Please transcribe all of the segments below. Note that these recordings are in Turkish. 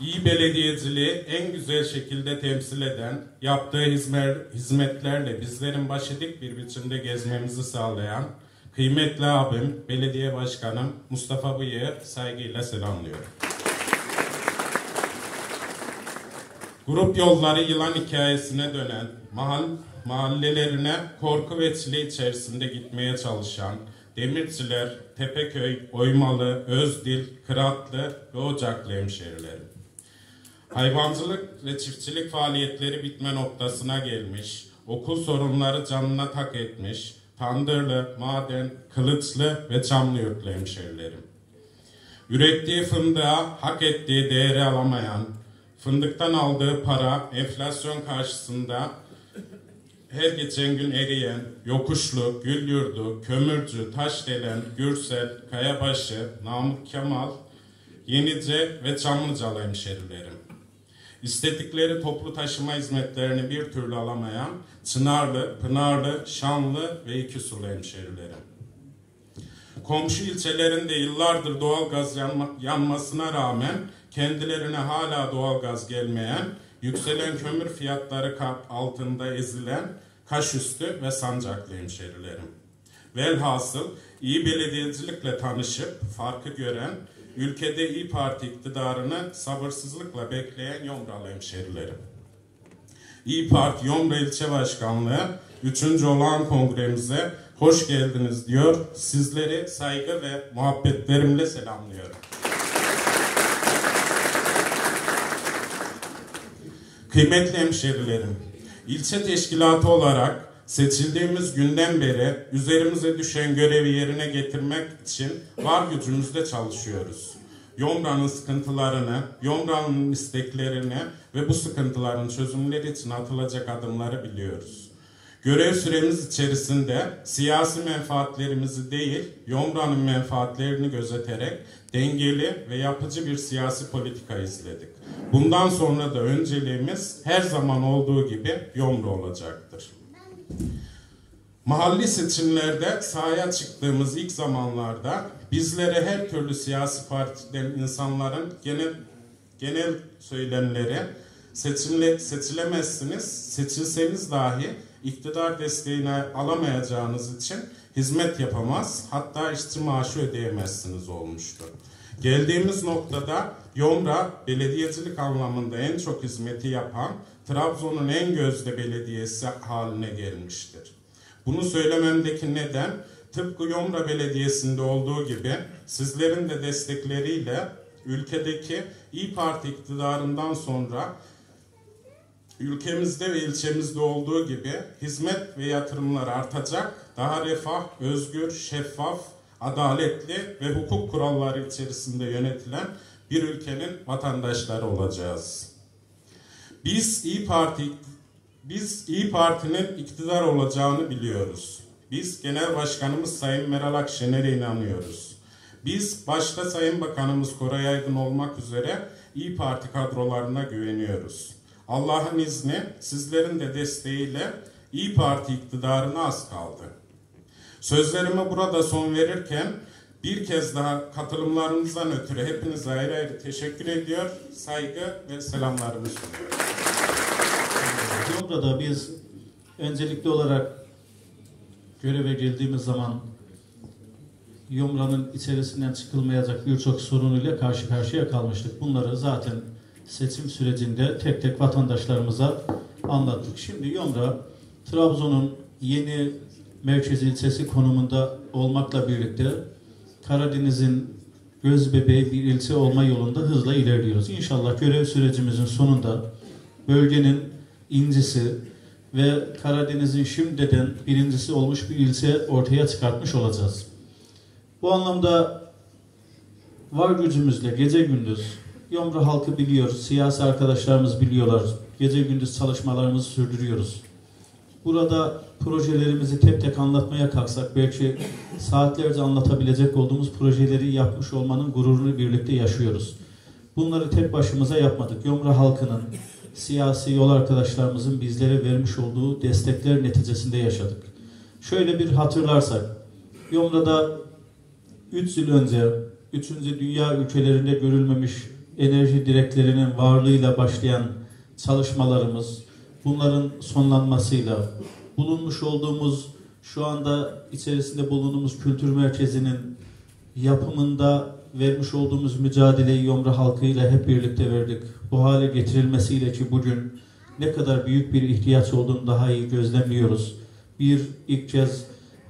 iyi belediyeciliği en güzel şekilde temsil eden, yaptığı hizmetlerle bizlerin başı dik bir biçimde gezmemizi sağlayan kıymetli abim, belediye başkanım Mustafa Bıyık'ı saygıyla selamlıyorum. Grup yolları yılan hikayesine dönen, mahallelerine korku ve çile içerisinde gitmeye çalışan Demirciler, Tepeköy, Oymalı, Özdil, Kıratlı ve Ocaklı hemşehrilerim. Hayvancılık ve çiftçilik faaliyetleri bitme noktasına gelmiş, okul sorunları canına tak etmiş, Tandırlı, Maden, Kılıçlı ve Çamlıyurtlu hemşehrilerim. Ürettiği fındığa hak ettiği değeri alamayan, fındıktan aldığı para enflasyon karşısında her geçen gün eriyen, Yokuşlu, Gülyurdu, Kömürcü, Taşdelen, Gürsel, Kayabaşı, Namık Kemal, Yenice ve Çamlıcalı hemşehrilerim. İstedikleri toplu taşıma hizmetlerini bir türlü alamayan Çınarlı, Pınarlı, Şanlı ve İkisulu hemşehrilerim. Komşu ilçelerinde yıllardır doğalgaz yanmasına rağmen kendilerine hala doğalgaz gelmeyen, yükselen kömür fiyatları altında ezilen Kaşüstü ve Sancaklı hemşehrilerim. Velhasıl iyi belediyecilikle tanışıp farkı gören, ülkede İYİ Parti iktidarını sabırsızlıkla bekleyen Yomralı hemşehrilerim. İYİ Parti Yomra İlçe Başkanlığı 3. Olağan Kongremize hoş geldiniz diyor. Sizleri saygı ve muhabbetlerimle selamlıyorum. Kıymetli hemşehrilerim, ilçe teşkilatı olarak seçildiğimiz günden beri üzerimize düşen görevi yerine getirmek için var gücümüzle çalışıyoruz. Yomra'nın sıkıntılarını, Yomra'nın isteklerini ve bu sıkıntıların çözümleri için atılacak adımları biliyoruz. Görev süremiz içerisinde siyasi menfaatlerimizi değil, Yomra'nın menfaatlerini gözeterek dengeli ve yapıcı bir siyasi politika izledik. Bundan sonra da önceliğimiz her zaman olduğu gibi Yomra olacaktır. Mahalli seçimlerde sahaya çıktığımız ilk zamanlarda bizlere her türlü siyasi partiden insanların genel söylemleri seçilemezsiniz, seçilseniz dahi iktidar desteğini alamayacağınız için hizmet yapamaz, hatta işçi maaşı ödeyemezsiniz olmuştu. Geldiğimiz noktada Yomra belediyecilik anlamında en çok hizmeti yapan Trabzon'un en gözde belediyesi haline gelmiştir. Bunu söylememdeki neden tıpkı Yomra Belediyesi'nde olduğu gibi sizlerin de destekleriyle ülkedeki İYİ Parti iktidarından sonra ülkemizde ve ilçemizde olduğu gibi hizmet ve yatırımlar artacak, daha refah, özgür, şeffaf, adaletli ve hukuk kuralları içerisinde yönetilen bir ülkenin vatandaşları olacağız. Biz İYİ Parti'nin iktidar olacağını biliyoruz. Biz Genel Başkanımız Sayın Meral Akşener'e inanıyoruz. Biz başta Sayın Bakanımız Koray Aydın olmak üzere İYİ Parti kadrolarına güveniyoruz. Allah'ın izni sizlerin de desteğiyle İYİ Parti iktidarına az kaldı. Sözlerime burada son verirken bir kez daha katılımlarınızdan ötürü hepinize ayrı ayrı teşekkür ediyor, saygı ve selamlarımı sunuyorum. Yomra'da biz öncelikli olarak göreve geldiğimiz zaman Yomra'nın içerisinden çıkılmayacak birçok sorunuyla karşı karşıya kalmıştık. Bunları zaten seçim sürecinde tek tek vatandaşlarımıza anlattık. Şimdi Yomra, Trabzon'un yeni merkez ilçesi konumunda olmakla birlikte Karadeniz'in gözbebeği bir ilçe olma yolunda hızla ilerliyoruz. İnşallah görev sürecimizin sonunda bölgenin incisi ve Karadeniz'in şimdiden birincisi olmuş bir ilçe ortaya çıkartmış olacağız. Bu anlamda var gücümüzle gece gündüz Yomra halkı biliyor, siyasi arkadaşlarımız biliyorlar. Gece gündüz çalışmalarımızı sürdürüyoruz. Burada projelerimizi tek tek anlatmaya kalksak belki saatlerce anlatabilecek olduğumuz projeleri yapmış olmanın gururunu birlikte yaşıyoruz. Bunları tek başımıza yapmadık. Yomra halkının, siyasi yol arkadaşlarımızın bizlere vermiş olduğu destekler neticesinde yaşadık. Şöyle bir hatırlarsak, Yomra'da 3 yıl önce 3. dünya ülkelerinde görülmemiş enerji direklerinin varlığıyla başlayan çalışmalarımız, bunların sonlanmasıyla, bulunmuş olduğumuz, şu anda içerisinde bulunduğumuz kültür merkezinin yapımında vermiş olduğumuz mücadeleyi Yomra halkıyla hep birlikte verdik. Bu hale getirilmesiyle ki bugün ne kadar büyük bir ihtiyaç olduğunu daha iyi gözlemliyoruz. İlk kez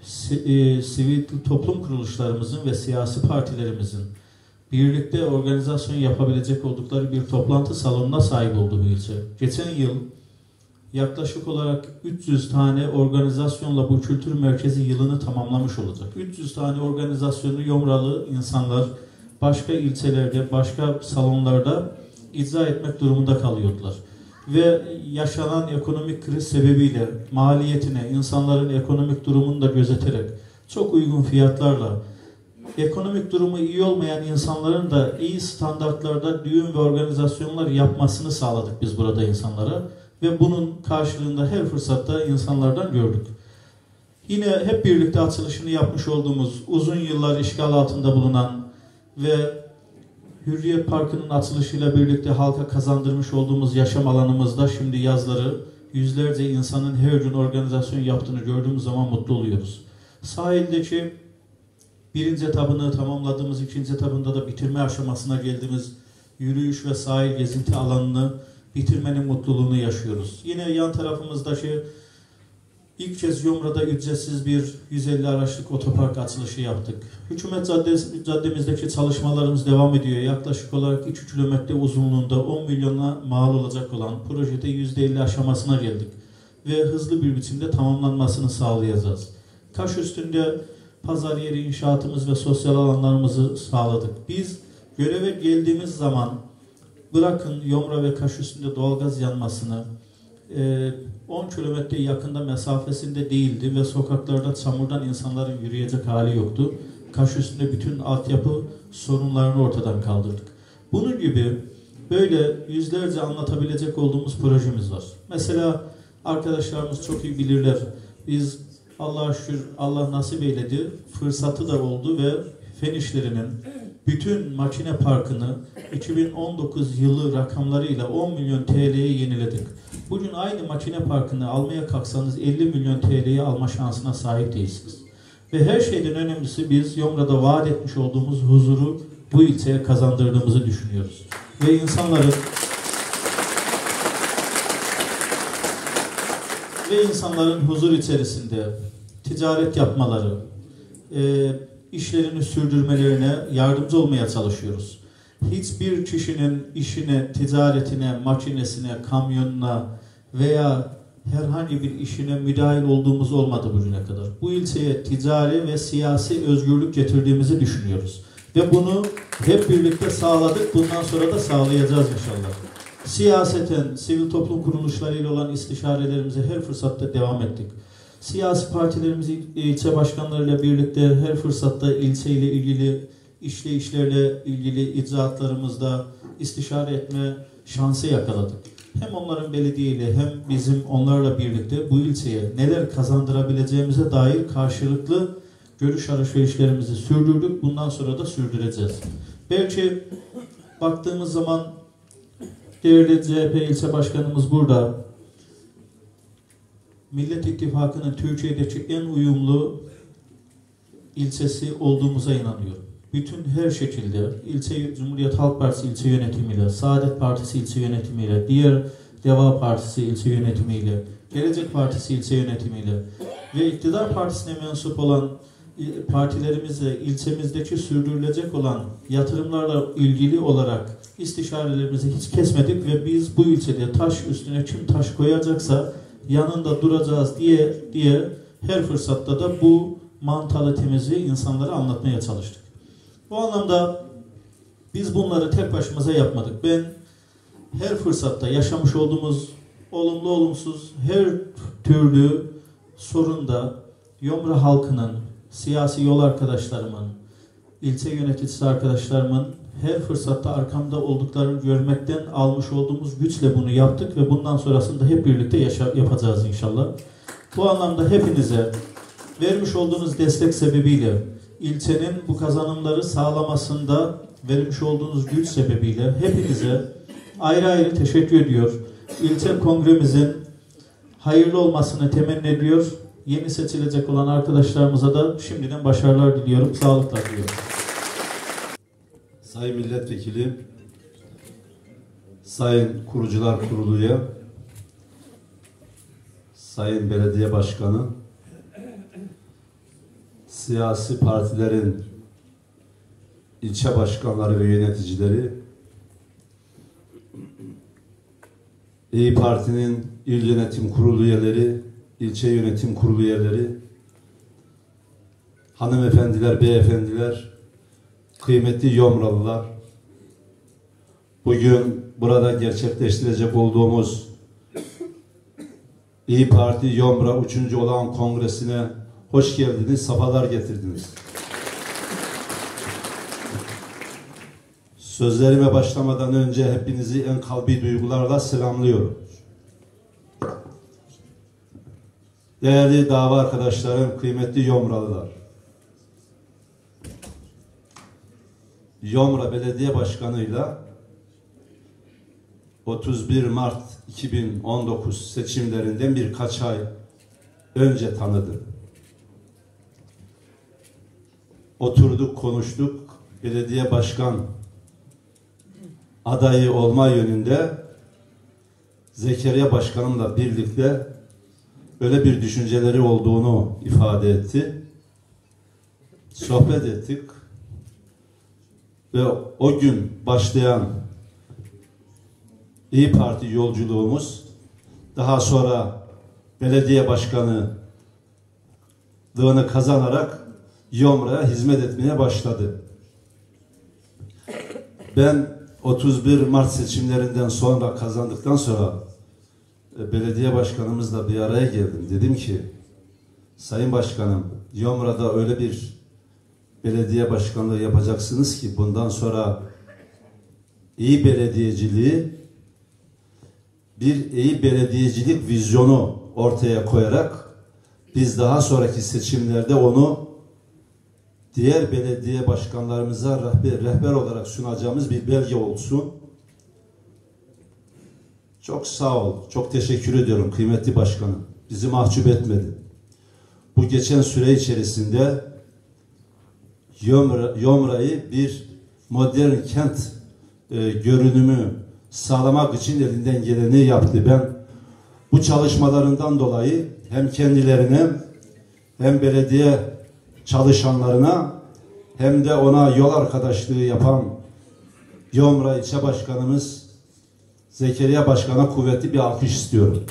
sivil toplum kuruluşlarımızın ve siyasi partilerimizin birlikte organizasyon yapabilecek oldukları bir toplantı salonuna sahip oldu bu ilçe. Geçen yıl yaklaşık olarak 300 tane organizasyonla bu kültür merkezi yılını tamamlamış olacak. 300 tane organizasyonu Yomralı insanlar başka ilçelerde, başka salonlarda icra etmek durumunda kalıyordular. Ve yaşanan ekonomik kriz sebebiyle maliyetine, insanların ekonomik durumunu da gözeterek çok uygun fiyatlarla ekonomik durumu iyi olmayan insanların da iyi standartlarda düğün ve organizasyonlar yapmasını sağladık biz burada insanlara. Ve bunun karşılığında her fırsatta insanlardan gördük. Yine hep birlikte açılışını yapmış olduğumuz, uzun yıllar işgal altında bulunan ve Hürriyet Parkı'nın açılışıyla birlikte halka kazandırmış olduğumuz yaşam alanımızda şimdi yazları yüzlerce insanın her gün organizasyon yaptığını gördüğümüz zaman mutlu oluyoruz. Sahildeki birinci etabını tamamladığımız, ikinci etabında da bitirme aşamasına geldiğimiz yürüyüş ve sahil gezinti alanını bitirmenin mutluluğunu yaşıyoruz. Yine yan tarafımızdaki ilk kez Yomra'da ücretsiz bir 150 araçlık otopark açılışı yaptık. Hükümet caddemizdeki çalışmalarımız devam ediyor. Yaklaşık olarak 2 kilometre uzunluğunda 10 milyona mal olacak olan projede %50 aşamasına geldik. Ve hızlı bir biçimde tamamlanmasını sağlayacağız. Kaş üstünde pazar yeri inşaatımız ve sosyal alanlarımızı sağladık. Biz göreve geldiğimiz zaman bırakın Yomra ve Kaş üstünde doğalgaz yanmasını, 10 kilometre yakında mesafesinde değildi ve sokaklarda çamurdan insanların yürüyecek hali yoktu. Kaş üstünde bütün altyapı sorunlarını ortadan kaldırdık. Bunun gibi böyle yüzlerce anlatabilecek olduğumuz projemiz var. Mesela arkadaşlarımız çok iyi bilirler. Biz Allah'a şükür Allah nasip eyledi, fırsatı da oldu ve Fen İşleri'nin bütün makine parkını 2019 yılı rakamlarıyla 10 milyon TL'ye yeniledik. Bugün aynı makine parkını almaya kalksanız 50 milyon TL'ye alma şansına sahip değilsiniz. Ve her şeyden önemlisi biz Yomra'da vaat etmiş olduğumuz huzuru bu ilçeye kazandırdığımızı düşünüyoruz. Ve insanların huzur içerisinde ticaret yapmaları, işlerini sürdürmelerine yardımcı olmaya çalışıyoruz. Hiçbir kişinin işine, ticaretine, makinesine, kamyonuna veya herhangi bir işine müdahil olduğumuz olmadı bugüne kadar. Bu ilçeye ticari ve siyasi özgürlük getirdiğimizi düşünüyoruz. Ve bunu hep birlikte sağladık. Bundan sonra da sağlayacağız inşallah. Siyaseten, sivil toplum kuruluşlarıyla olan istişarelerimize her fırsatta devam ettik. Siyasi partilerimiz, ilçe başkanlarıyla birlikte her fırsatta ilçeyle ilgili işleyişlerle ilgili icraatlarımızda istişare etme şansı yakaladık. Hem onların belediyeyle hem bizim onlarla birlikte bu ilçeye neler kazandırabileceğimize dair karşılıklı görüş alışverişlerimizi sürdürdük. Bundan sonra da sürdüreceğiz. Belki baktığımız zaman değerli CHP ilçe başkanımız burada. Millet İttifakı'nın Türkiye'deki en uyumlu ilçesi olduğumuza inanıyorum. Bütün her şekilde ilçe Cumhuriyet Halk Partisi ilçe yönetimiyle, Saadet Partisi ilçe yönetimiyle, diğer Deva Partisi ilçe yönetimiyle, Gelecek Partisi ilçe yönetimiyle ve iktidar partisine mensup olan partilerimizle ilçemizdeki sürdürülecek olan yatırımlarla ilgili olarak istişarelerimizi hiç kesmedik ve biz bu ilçede taş üstüne kim taş koyacaksa yanında duracağız diye her fırsatta da bu mantalitemizi insanlara anlatmaya çalıştık. Bu anlamda biz bunları tek başımıza yapmadık. Ben her fırsatta yaşamış olduğumuz olumlu olumsuz her türlü sorunda Yomra halkının, siyasi yol arkadaşlarımın, ilçe yöneticisi arkadaşlarımın her fırsatta arkamda olduklarını görmekten almış olduğumuz güçle bunu yaptık ve bundan sonrasında hep birlikte yapacağız inşallah. Bu anlamda hepinize vermiş olduğunuz destek sebebiyle ilçenin bu kazanımları sağlamasında vermiş olduğunuz güç sebebiyle hepinize ayrı ayrı teşekkür ediyor. İlçe kongremizin hayırlı olmasını temenni ediyor. Yeni seçilecek olan arkadaşlarımıza da şimdiden başarılar diliyorum. Sağlıklar diliyorum. Sayın Milletvekili, Sayın Kurucular Kurulu'ya, Sayın Belediye Başkanı, siyasi partilerin ilçe başkanları ve yöneticileri, İYİ Parti'nin il yönetim kurulu üyeleri, ilçe yönetim kurulu üyeleri, hanımefendiler, beyefendiler, kıymetli Yomralılar, bugün burada gerçekleştirecek olduğumuz İYİ Parti Yomra 3. Olağan Kongresi'ne hoş geldiniz, sefalar getirdiniz. Sözlerime başlamadan önce hepinizi en kalbi duygularla selamlıyorum. Değerli dava arkadaşlarım, kıymetli Yomralılar. Yomra Belediye Başkanı'yla 31 Mart 2019 seçimlerinden birkaç ay önce tanıdım. Oturduk, konuştuk. Belediye başkan adayı olma yönünde Zekeriya Başkanımla birlikte öyle bir düşünceleri olduğunu ifade etti. Sohbet ettik. Ve o gün başlayan İYİ Parti yolculuğumuz daha sonra belediye başkanlığını kazanarak Yomra'ya hizmet etmeye başladı. Ben 31 Mart seçimlerinden sonra kazandıktan sonra belediye başkanımızla bir araya geldim. Dedim ki, Sayın Başkanım, Yomra'da öyle bir belediye başkanlığı yapacaksınız ki bundan sonra iyi belediyeciliği, bir iyi belediyecilik vizyonu ortaya koyarak biz daha sonraki seçimlerde onu diğer belediye başkanlarımıza rehber olarak sunacağımız bir belge olsun. Çok sağ ol, çok teşekkür ediyorum kıymetli başkanım. Bizi mahcup etmedi. Bu geçen süre içerisinde Yomra'yı bir modern kent görünümü sağlamak için elinden geleni yaptı. Ben bu çalışmalarından dolayı hem kendilerine hem belediye çalışanlarına hem de ona yol arkadaşlığı yapan Yomra İlçe Başkanımız Zekeriya Başkan'a kuvvetli bir alkış istiyorum.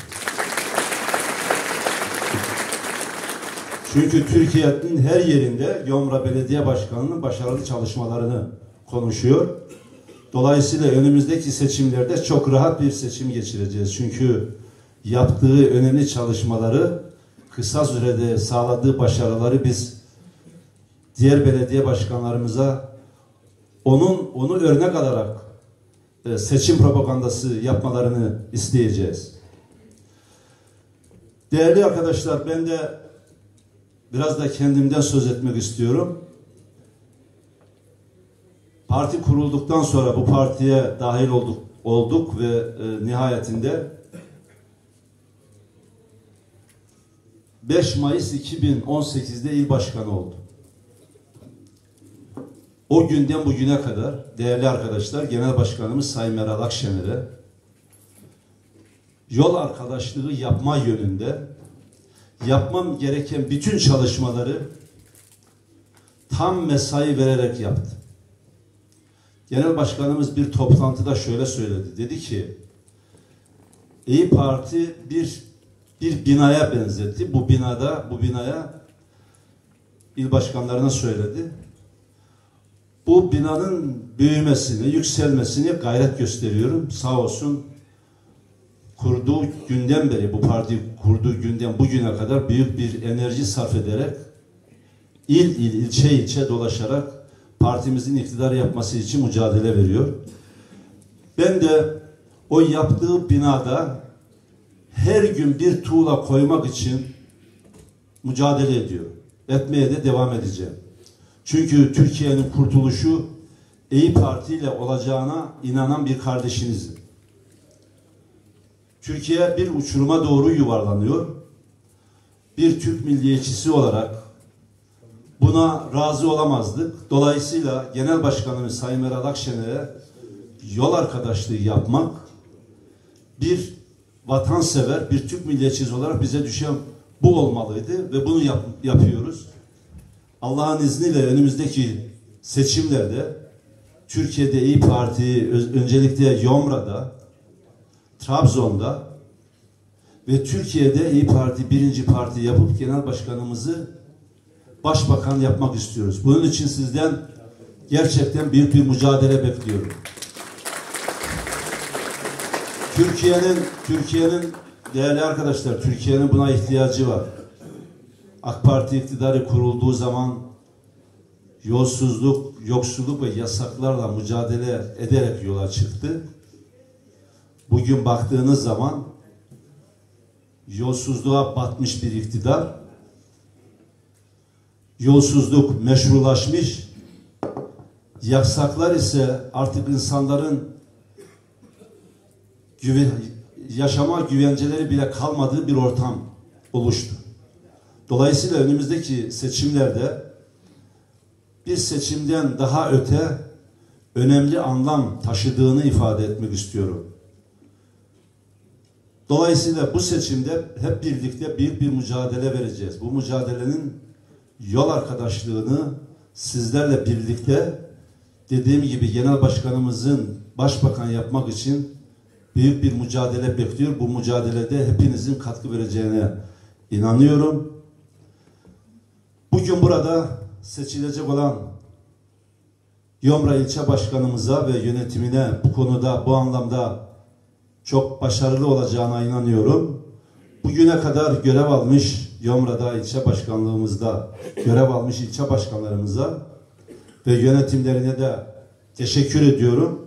Çünkü Türkiye'nin her yerinde Yomra Belediye Başkanı'nın başarılı çalışmalarını konuşuyor. Dolayısıyla önümüzdeki seçimlerde çok rahat bir seçim geçireceğiz. Çünkü yaptığı önemli çalışmaları, kısa sürede sağladığı başarıları biz diğer belediye başkanlarımıza onu örnek alarak seçim propagandası yapmalarını isteyeceğiz. Değerli arkadaşlar, ben de biraz da kendimden söz etmek istiyorum. Parti kurulduktan sonra bu partiye dahil olduk ve nihayetinde 5 Mayıs 2018'de il başkanı oldum. O günden bugüne kadar değerli arkadaşlar, Genel Başkanımız Sayın Meral Akşener'e yol arkadaşlığı yapma yönünde yapmam gereken bütün çalışmaları tam mesai vererek yaptı. Genel Başkanımız bir toplantıda şöyle söyledi. Dedi ki, İYİ Parti bir binaya benzetti. Bu binaya il başkanlarına söyledi. Bu binanın büyümesini, yükselmesini gayret gösteriyorum. Sağ olsun kurduğu günden beri, bu parti kurduğu günden bugüne kadar büyük bir enerji sarf ederek ilçe dolaşarak partimizin iktidar yapması için mücadele veriyor. Ben de o yaptığı binada her gün bir tuğla koymak için mücadele ediyorum. Etmeye de devam edeceğim. Çünkü Türkiye'nin kurtuluşu İYİ Parti ile olacağına inanan bir kardeşinizim. Türkiye bir uçuruma doğru yuvarlanıyor. Bir Türk milliyetçisi olarak buna razı olamazdık. Dolayısıyla Genel Başkanımız Sayın Meral Akşener'e yol arkadaşlığı yapmak, bir vatansever, bir Türk milliyetçisi olarak bize düşen bu olmalıydı ve bunu yapıyoruz. Allah'ın izniyle önümüzdeki seçimlerde Türkiye'de İYİ Parti öncelikle Yomra'da, Trabzon'da ve Türkiye'de İYİ Parti birinci parti yapıp genel başkanımızı başbakan yapmak istiyoruz. Bunun için sizden gerçekten büyük bir mücadele bekliyorum. Türkiye'nin değerli arkadaşlar, Türkiye'nin buna ihtiyacı var. AK Parti iktidarı kurulduğu zaman yolsuzluk, yoksulluk ve yasaklarla mücadele ederek yola çıktı. Bugün baktığınız zaman yolsuzluğa batmış bir iktidar, yolsuzluk meşrulaşmış, yasaklar ise artık insanların yaşama güvenceleri bile kalmadığı bir ortam oluştu. Dolayısıyla önümüzdeki seçimlerde bir seçimden daha öte önemli anlam taşıdığını ifade etmek istiyorum. Dolayısıyla bu seçimde hep birlikte büyük bir mücadele vereceğiz. Bu mücadelenin yol arkadaşlığını sizlerle birlikte dediğim gibi genel başkanımızın başbakan yapmak için büyük bir mücadele bekliyor. Bu mücadelede hepinizin katkı vereceğine inanıyorum. Bugün burada seçilecek olan Yomra ilçe başkanımıza ve yönetimine bu konuda, bu anlamda çok başarılı olacağına inanıyorum. Bugüne kadar görev almış Yomra'da ilçe başkanlığımızda görev almış ilçe başkanlarımıza ve yönetimlerine de teşekkür ediyorum.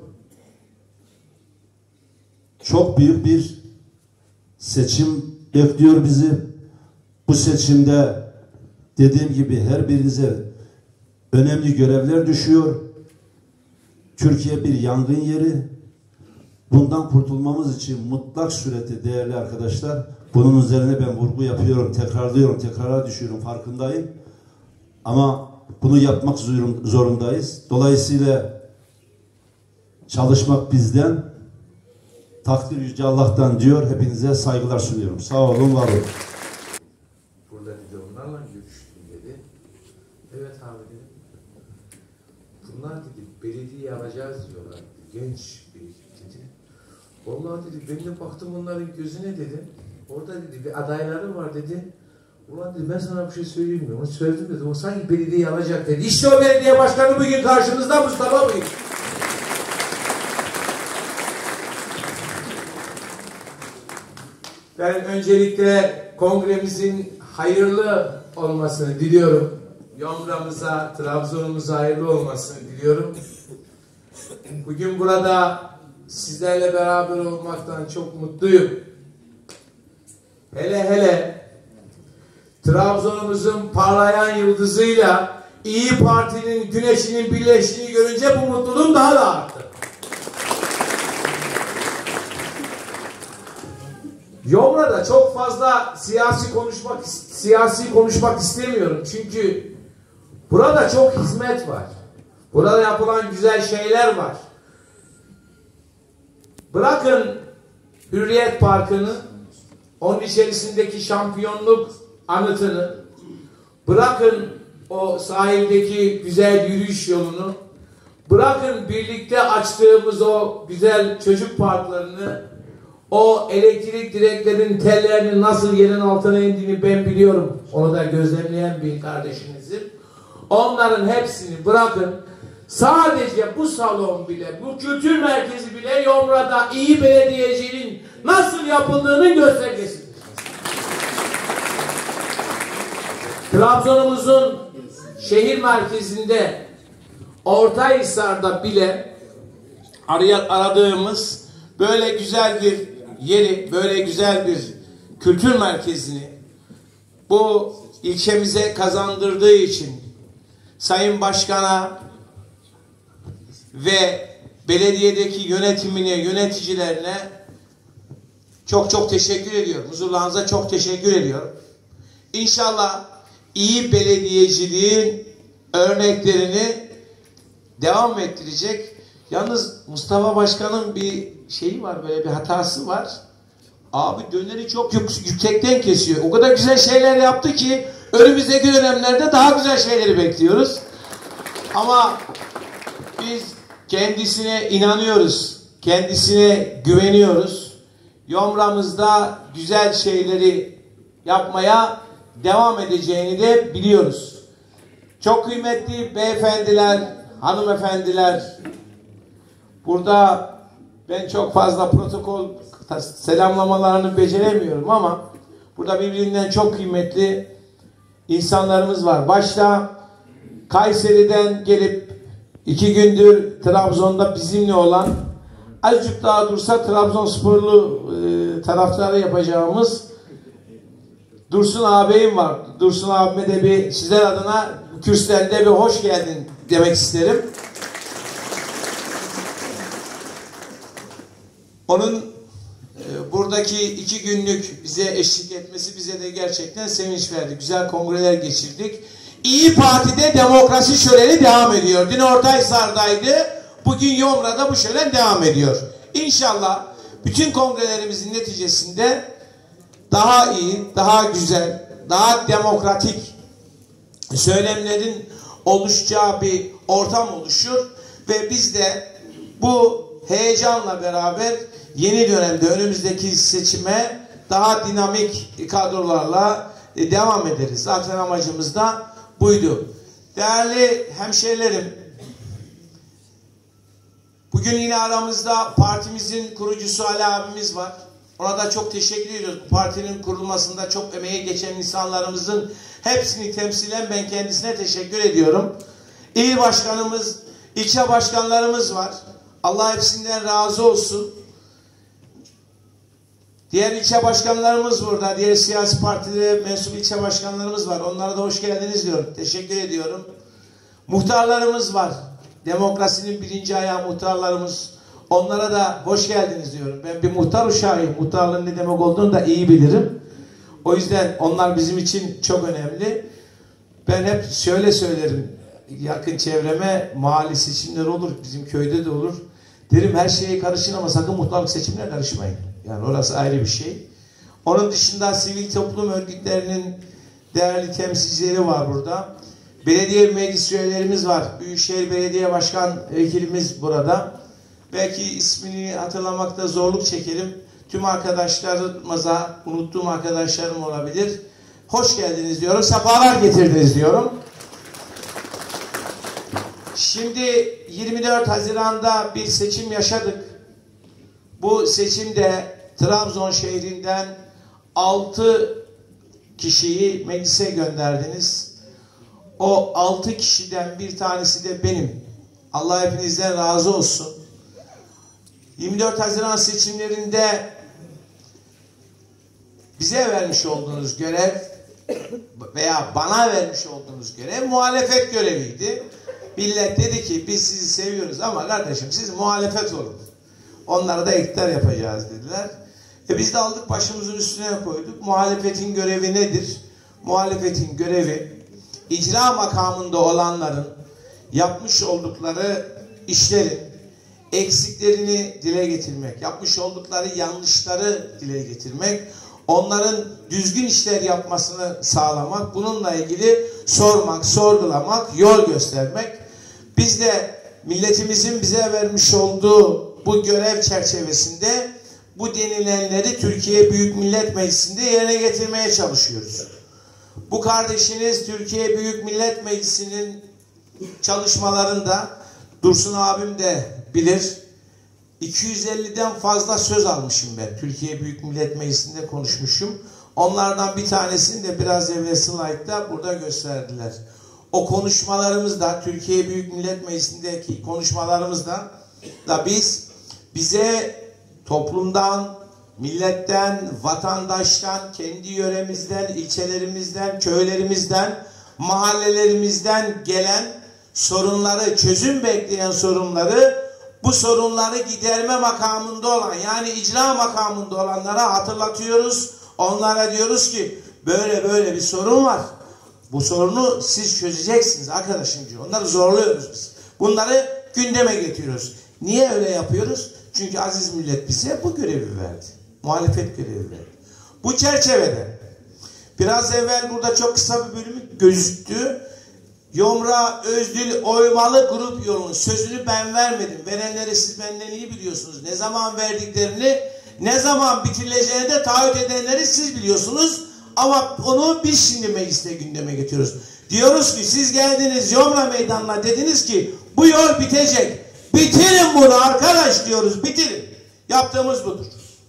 Çok büyük bir seçim bekliyor bizi. Bu seçimde dediğim gibi her birinize önemli görevler düşüyor. Türkiye bir yangın yeri. Bundan kurtulmamız için mutlak surette değerli arkadaşlar, bunun üzerine ben vurgu yapıyorum, tekrarlıyorum, tekrara düşüyorum, farkındayım. Ama bunu yapmak zorundayız. Dolayısıyla çalışmak bizden, takdir Yüce Allah'tan diyor. Hepinize saygılar sunuyorum. Sağ olun, var olun. Burada dedi onlarla görüştüm dedi. Evet abi dedim. Bunlar dedi belediye alacağız diyorlar. Genç bir dedi. Vallahi dedi ben de baktım onların gözüne dedi. Orada dedi bir adayları var dedi. Ulan dedi ben sana bir şey söyleyeyim mi? Onu söyledim dedi. O sanki belediyeyi alacak dedi. İşte o belediye başkanı bugün karşımızda Mustafa Bey. Ben öncelikle kongremizin hayırlı olmasını diliyorum. Yomra'mıza, Trabzon'umuza hayırlı olmasını diliyorum. Bugün burada sizlerle beraber olmaktan çok mutluyum. Hele hele Trabzon'umuzun parlayan yıldızıyla İYİ Parti'nin güneşinin birleştiğini görünce bu mutluluğum daha da arttı. Yomra'da çok fazla siyasi konuşmak istemiyorum. Çünkü burada çok hizmet var. Burada yapılan güzel şeyler var. Bırakın Hürriyet Parkı'nı, onun içerisindeki şampiyonluk anıtını, bırakın o sahildeki güzel yürüyüş yolunu, bırakın birlikte açtığımız o güzel çocuk parklarını, o elektrik direklerinin tellerinin nasıl yerin altına indiğini ben biliyorum. Onu da gözlemleyen bir kardeşinizim. Onların hepsini bırakın. Sadece bu salon bile, bu kültür merkezi bile Yomra'da iyi belediyeciliğin nasıl yapıldığının göstergesidir. Trabzon'umuzun şehir merkezinde Ortahisar'da bile aradığımız böyle güzel bir yeri, böyle güzel bir kültür merkezini bu ilçemize kazandırdığı için Sayın Başkan'a ve belediyedeki yönetimine, yöneticilerine çok çok teşekkür ediyorum. Huzurlarınıza çok teşekkür ediyorum. İnşallah iyi belediyeciliğin örneklerini devam ettirecek. Yalnız Mustafa Başkan'ın bir şeyi var, böyle bir hatası var. Abi döneri çok yüksekten kesiyor. O kadar güzel şeyler yaptı ki önümüzdeki dönemlerde daha güzel şeyleri bekliyoruz. Ama biz kendisine inanıyoruz. Kendisine güveniyoruz. Yomra'mızda güzel şeyleri yapmaya devam edeceğini de biliyoruz. Çok kıymetli beyefendiler, hanımefendiler, burada ben çok fazla protokol selamlamalarını beceremiyorum ama burada birbirinden çok kıymetli insanlarımız var. Başta Kayseri'den gelip 2 gündür Trabzon'da bizimle olan, azıcık daha dursa Trabzonsporlu taraftarı yapacağımız Dursun ağabeyim var. Dursun abime de bir sizler adına kürsüden de bir hoş geldin demek isterim. Onun buradaki 2 günlük bize eşlik etmesi bize de gerçekten sevinç verdi. Güzel kongreler geçirdik. İyi Parti'de demokrasi şöleni devam ediyor. Dün Ortahisar'daydı. Bugün Yomra'da bu şölen devam ediyor. İnşallah bütün kongrelerimizin neticesinde daha iyi, daha güzel, daha demokratik söylemlerin oluşacağı bir ortam oluşur ve biz de bu heyecanla beraber yeni dönemde önümüzdeki seçime daha dinamik kadrolarla devam ederiz. Zaten amacımız da buydu. Değerli hemşehrilerim, bugün yine aramızda partimizin kurucusu Ali abimiz var. Ona da çok teşekkür ediyoruz. Bu partinin kurulmasında çok emeği geçen insanlarımızın hepsini temsilen ben kendisine teşekkür ediyorum. İl başkanımız, ilçe başkanlarımız var. Allah hepsinden razı olsun. Diğer ilçe başkanlarımız burada. Diğer siyasi partilere mensup ilçe başkanlarımız var. Onlara da hoş geldiniz diyorum. Teşekkür ediyorum. Muhtarlarımız var. Demokrasinin birinci ayağı muhtarlarımız. Onlara da hoş geldiniz diyorum. Ben bir muhtar uşağıyım. Muhtarlığın ne demek olduğunu da iyi bilirim. O yüzden onlar bizim için çok önemli. Ben hep şöyle söylerim. Yakın çevreme mahalle seçimleri olur. Bizim köyde de olur. Derim her şeye karışın ama sakın muhtarlık seçimine karışmayın. Yani orası ayrı bir şey. Onun dışında sivil toplum örgütlerinin değerli temsilcileri var burada. Belediye meclis üyelerimiz var. Büyükşehir Belediye Başkan Vekilimiz burada. Belki ismini hatırlamakta zorluk çekerim. Tüm arkadaşlarımıza, unuttuğum arkadaşlarım olabilir. Hoş geldiniz diyorum. Sefalar getirdiniz diyorum. Şimdi 24 Haziran'da bir seçim yaşadık. Bu seçimde Trabzon şehrinden 6 kişiyi meclise gönderdiniz. O 6 kişiden bir tanesi de benim. Allah hepinizden razı olsun. 24 Haziran seçimlerinde bize vermiş olduğunuz görev veya bana vermiş olduğunuz görev muhalefet göreviydi. Millet dedi ki biz sizi seviyoruz ama kardeşim siz muhalefet olun. Onlara da iktidar yapacağız dediler. Biz de aldık başımızın üstüne koyduk. Muhalefetin görevi nedir? Muhalefetin görevi icra makamında olanların yapmış oldukları işlerin eksiklerini dile getirmek, yapmış oldukları yanlışları dile getirmek, onların düzgün işler yapmasını sağlamak, bununla ilgili sormak, sorgulamak, yol göstermek. Biz de milletimizin bize vermiş olduğu bu görev çerçevesinde bu denilenleri Türkiye Büyük Millet Meclisi'nde yerine getirmeye çalışıyoruz. Bu kardeşiniz Türkiye Büyük Millet Meclisi'nin çalışmalarında Dursun abim de bilir. 250'den fazla söz almışım ben. Türkiye Büyük Millet Meclisi'nde konuşmuşum. Onlardan bir tanesini de biraz evvel slaytta burada gösterdiler. O konuşmalarımızda, Türkiye Büyük Millet Meclisi'ndeki konuşmalarımızda da bize toplumdan, milletten, vatandaştan, kendi yöremizden, ilçelerimizden, köylerimizden mahallelerimizden gelen sorunları, çözüm bekleyen sorunları, bu sorunları giderme makamında olan, yani icra makamında olanlara hatırlatıyoruz. Onlara diyoruz ki böyle böyle bir sorun var. Bu sorunu siz çözeceksiniz arkadaşım diyor. Onları zorluyoruz biz. Bunları gündeme getiriyoruz. Niye öyle yapıyoruz? Çünkü aziz millet bize bu görevi verdi. Muhalefet görevi verdi. Bu çerçevede biraz evvel burada çok kısa bir bölümü gözüktü. Yomra Özdil Oymalı grup yolunun sözünü ben vermedim. Verenleri siz benden iyi biliyorsunuz. Ne zaman verdiklerini, ne zaman bitirileceğini de taahhüt edenleri siz biliyorsunuz. Ama onu biz şimdi mecliste gündeme getiriyoruz. Diyoruz ki siz geldiniz Yomra meydanına, dediniz ki bu yol bitecek. Bitirin bunu arkadaş diyoruz, bitirin. Yaptığımız budur.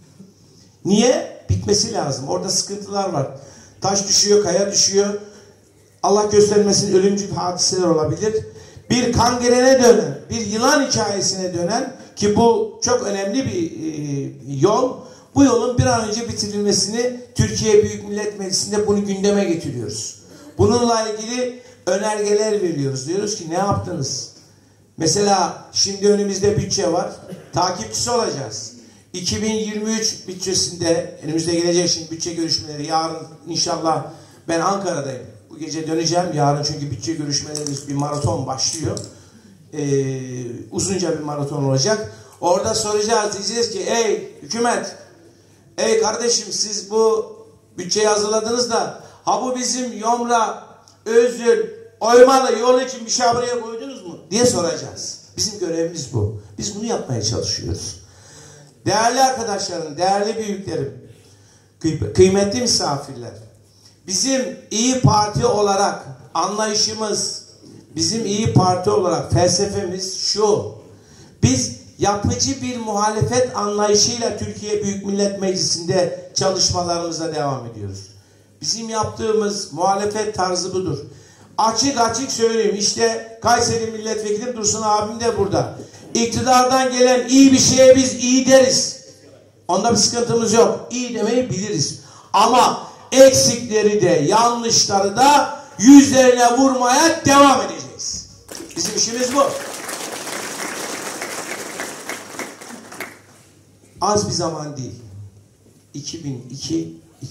Niye? Bitmesi lazım. Orada sıkıntılar var. Taş düşüyor, kaya düşüyor. Allah göstermesin, ölümcül hadiseler olabilir. Bir kangrene dönen, bir yılan hikayesine dönen, ki bu çok önemli bir yol. Bu yolun bir an önce bitirilmesini Türkiye Büyük Millet Meclisi'nde bunu gündeme getiriyoruz. Bununla ilgili önergeler veriyoruz. Diyoruz ki ne yaptınız? Mesela şimdi önümüzde bütçe var. Takipçisi olacağız. 2023 bütçesinde önümüzde gelecek şimdi bütçe görüşmeleri. Yarın inşallah ben Ankara'dayım. Bu gece döneceğim. Yarın çünkü bütçe görüşmelerimiz, bir maraton başlıyor. Uzunca bir maraton olacak. Orada soracağız. Diyeceğiz ki ey hükümet, ey kardeşim siz bu bütçeyi hazırladınız da ha bu bizim Yomra, Özdil, Oymalı yolu için bir şey buraya koydunuz mu diye soracağız. Bizim görevimiz bu. Biz bunu yapmaya çalışıyoruz. Değerli arkadaşlarım, değerli büyüklerim, kıymetli misafirler, bizim İyi Parti olarak anlayışımız, bizim İyi Parti olarak felsefemiz şu: biz yapıcı bir muhalefet anlayışıyla Türkiye Büyük Millet Meclisi'nde çalışmalarımıza devam ediyoruz. Bizim yaptığımız muhalefet tarzı budur. Açık açık söyleyeyim, işte Kayseri Milletvekilim Dursun abim de burada. İktidardan gelen iyi bir şeye biz iyi deriz. Onda bir sıkıntımız yok. İyi demeyi biliriz. Ama eksikleri de yanlışları da yüzlerine vurmaya devam edeceğiz. Bizim işimiz bu. Az bir zaman değil. 2002-2022.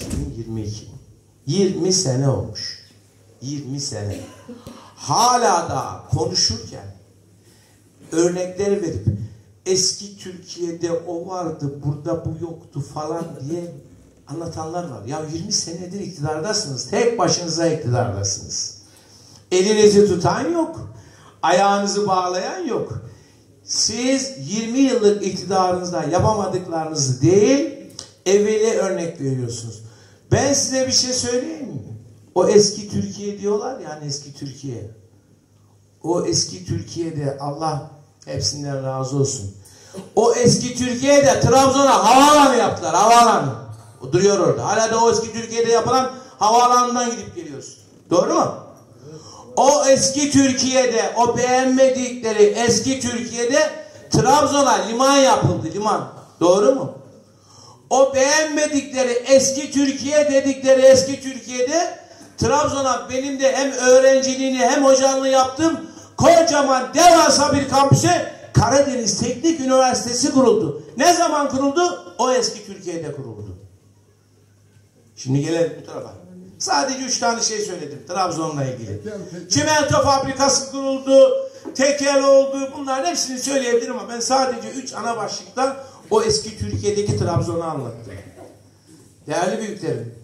20 sene olmuş. 20 sene. Hala da konuşurken örnekler verip eski Türkiye'de o vardı, burada bu yoktu falan diye anlatanlar var. Ya 20 senedir iktidardasınız. Tek başınıza iktidardasınız. Elinizi tutan yok. Ayağınızı bağlayan yok. Siz 20 yıllık iktidarınızda yapamadıklarınızı değil, evveli örnek veriyorsunuz. Ben size bir şey söyleyeyim mi? O eski Türkiye diyorlar ya, hani eski Türkiye. O eski Türkiye'de Allah hepsinden razı olsun. O eski Türkiye'de Trabzon'a havaalanı yaptılar, havaalanı. O duruyor orada. Hala da o eski Türkiye'de yapılan havaalanından gidip geliyoruz. Doğru mu? O eski Türkiye'de, o beğenmedikleri eski Türkiye'de Trabzon'a liman yapıldı, liman. Doğru mu? O beğenmedikleri eski Türkiye dedikleri eski Türkiye'de Trabzon'a benim de hem öğrenciliğini hem hocalığını yaptım. Kocaman devasa bir kampüse Karadeniz Teknik Üniversitesi kuruldu. Ne zaman kuruldu? O eski Türkiye'de kuruldu. Şimdi gelelim bu tarafa. Sadece 3 tane şey söyledim Trabzon'la ilgili. Çimento fabrikası kuruldu, tekel oldu. Bunların hepsini söyleyebilirim ama ben sadece 3 ana başlıkta o eski Türkiye'deki Trabzon'u anlattım. Değerli büyüklerim,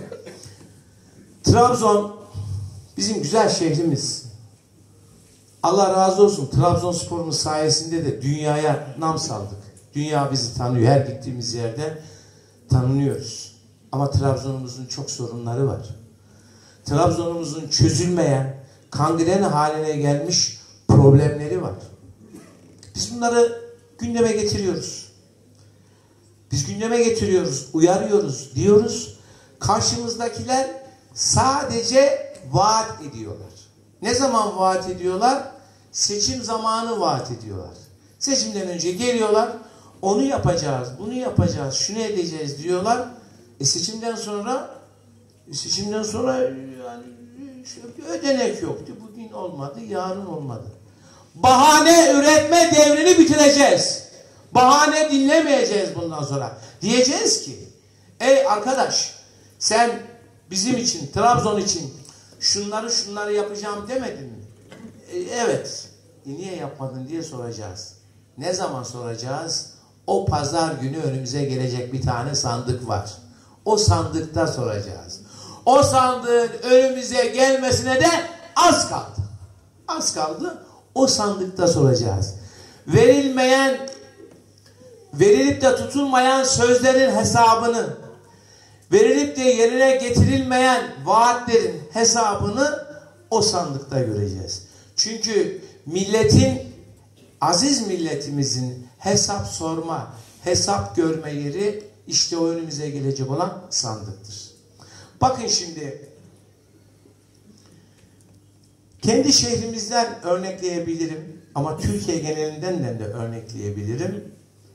Trabzon bizim güzel şehrimiz. Allah razı olsun, Trabzonspor'umuz sayesinde de dünyaya nam saldık. Dünya bizi tanıyor. Her gittiğimiz yerde tanınıyoruz. Ama Trabzon'umuzun çok sorunları var. Trabzon'umuzun çözülmeyen, kangren haline gelmiş problemleri var. Biz bunları gündeme getiriyoruz. Biz gündeme getiriyoruz, uyarıyoruz, diyoruz. Karşımızdakiler sadece vaat ediyorlar. Ne zaman vaat ediyorlar? Seçim zamanı vaat ediyorlar. Seçimden önce geliyorlar, onu yapacağız, bunu yapacağız, şunu edeceğiz diyorlar. Seçimden sonra yani ödenek yoktu. Bugün olmadı, yarın olmadı. Bahane üretme devrini bitireceğiz. Bahane dinlemeyeceğiz bundan sonra. Diyeceğiz ki, ey arkadaş, sen bizim için, Trabzon için şunları yapacağım demedin mi? Evet. Niye yapmadın diye soracağız. Ne zaman soracağız? O pazar günü önümüze gelecek bir tane sandık var. O sandıkta soracağız. O sandığın önümüze gelmesine de az kaldı. Az kaldı. O sandıkta soracağız. Verilip de tutulmayan sözlerin hesabını, verilip de yerine getirilmeyen vaatlerin hesabını o sandıkta göreceğiz. Çünkü aziz milletimizin hesap sorma, hesap görme yeri işte o önümüze gelecek olan sandıktır. Bakın şimdi, kendi şehrimizden örnekleyebilirim ama Türkiye genelinden de örnekleyebilirim.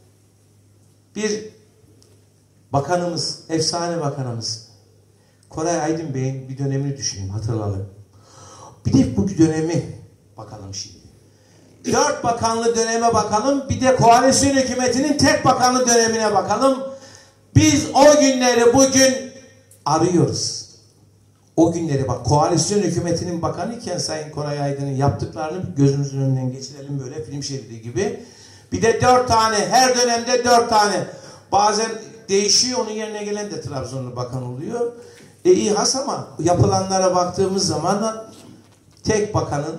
Bir bakanımız, efsane bakanımız Koray Aydın Bey'in bir dönemini düşünün, hatırlayalım. Bir de bu dönemi bakalım şimdi. 4 bakanlı döneme bakalım, bir de koalisyon hükümetinin tek bakanlı dönemine bakalım. Biz o günleri bugün arıyoruz. O günleri bak, koalisyon hükümetinin bakanı iken Sayın Koray Aydın'ın yaptıklarını gözümüzün önünden geçirelim böyle film şeridi gibi. Bir de 4 tane, her dönemde 4 tane. Bazen değişiyor, onun yerine gelen de Trabzonlu bakan oluyor. İyi has ama yapılanlara baktığımız zaman da tek bakanın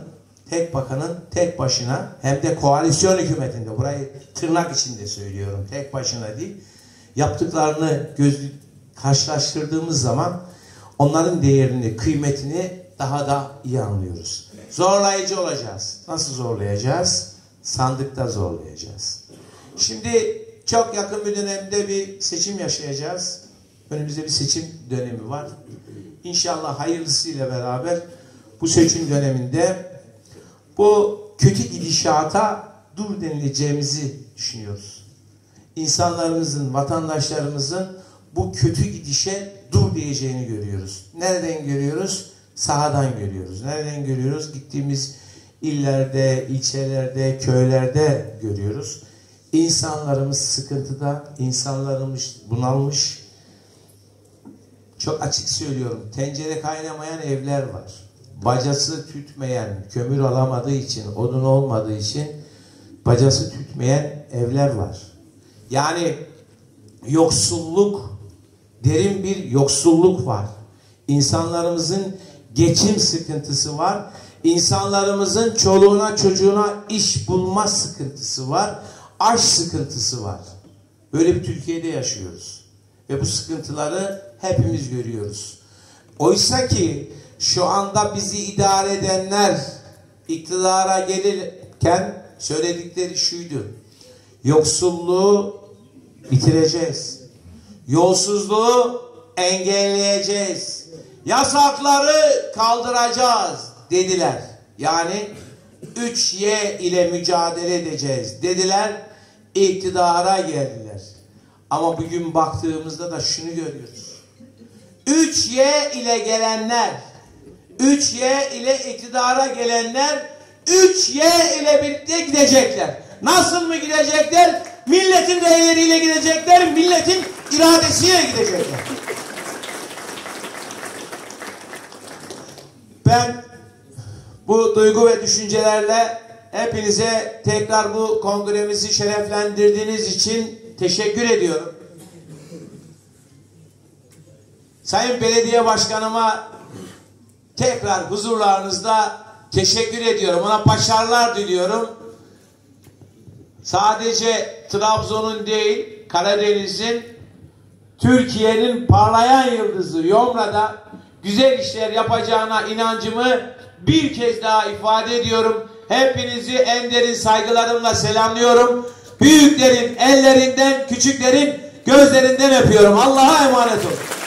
tek başına, hem de koalisyon hükümetinde, burayı tırnak içinde söylüyorum, tek başına değil, yaptıklarını karşılaştırdığımız zaman onların değerini, kıymetini daha da iyi anlıyoruz. Zorlayıcı olacağız. Nasıl zorlayacağız? Sandıkta zorlayacağız. Şimdi çok yakın bir dönemde bir seçim yaşayacağız. Önümüzde bir seçim dönemi var. İnşallah hayırlısıyla beraber bu seçim döneminde bu kötü gidişata dur denileceğimizi düşünüyoruz. İnsanlarımızın, vatandaşlarımızın bu kötü gidişe dur diyeceğini görüyoruz. Nereden görüyoruz? Sahadan görüyoruz. Nereden görüyoruz? Gittiğimiz illerde, ilçelerde, köylerde görüyoruz. İnsanlarımız sıkıntıda, insanlarımız bunalmış. Çok açık söylüyorum, tencere kaynamayan evler var. Bacası tütmeyen, kömür alamadığı için, odun olmadığı için bacası tütmeyen evler var. Yani yoksulluk, derin bir yoksulluk var. İnsanlarımızın geçim sıkıntısı var. İnsanlarımızın çoluğuna çocuğuna iş bulma sıkıntısı var. Aş sıkıntısı var. Böyle bir Türkiye'de yaşıyoruz. Ve bu sıkıntıları hepimiz görüyoruz. Oysa ki şu anda bizi idare edenler iktidara gelirken söyledikleri şuydu: yoksulluğu bitireceğiz. Yolsuzluğu engelleyeceğiz. Yasakları kaldıracağız dediler. Yani 3Y ile mücadele edeceğiz dediler. İktidara geldiler. Ama bugün baktığımızda da şunu görüyoruz. 3Y ile gelenler, 3Y ile iktidara gelenler 3Y ile birlikte gidecekler. Nasıl mı gidecekler? Milletin rehleriyle gidecekler, milletin iradesiyle gidecekler. Ben bu duygu ve düşüncelerle hepinize tekrar bu kongremizi şereflendirdiğiniz için teşekkür ediyorum. Sayın Belediye Başkanıma tekrar huzurlarınızda teşekkür ediyorum. Ona başarılar diliyorum. Sadece Trabzon'un değil, Karadeniz'in, Türkiye'nin parlayan yıldızı Yomra'da güzel işler yapacağına inancımı bir kez daha ifade ediyorum. Hepinizi en derin saygılarımla selamlıyorum. Büyüklerin ellerinden, küçüklerin gözlerinden öpüyorum. Allah'a emanet olun.